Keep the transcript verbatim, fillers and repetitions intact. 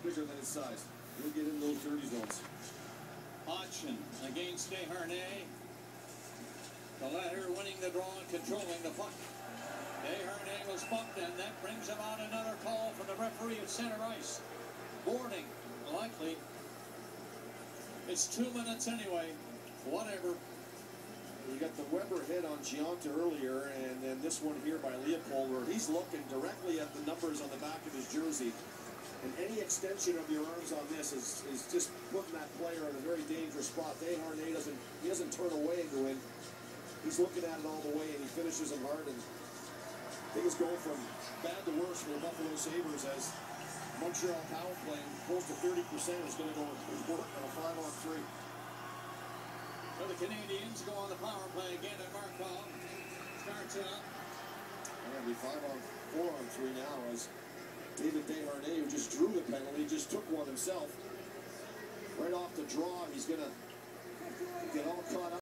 bigger than his size. He'll get in those dirty zones. Hodgson against Desharnais. The latter winning the draw and controlling the puck. Desharnais was bumped, and that brings about another call from the referee at center ice. Boarding, likely. It's two minutes anyway. Whatever. You got the Weber hit on Giunta earlier, and then this one here by Leopold, where he's looking directly at the numbers on the back of his jersey. And any extension of your arms on this is, is just putting that player in a very dangerous spot. Desharnais doesn't, he doesn't turn away to win. He's looking at it all the way, and he finishes him hard. And things go from bad to worse for the Buffalo Sabres as Montreal power play close to thirty percent is going to go work on a five on three. So the Canadians go on the power play again, and Markov starts up. It'll be five on four on three now as David Desharnais, who just drew the penalty, just took one himself. Right off the draw, he's going to get all caught up.